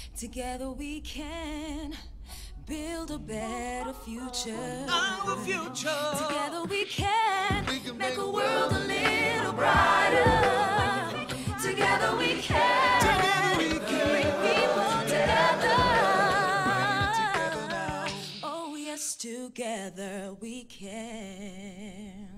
Together we can build a better future. Our future. Together we can make a world a little brighter. Together we can bring people together. Oh yes, together we can.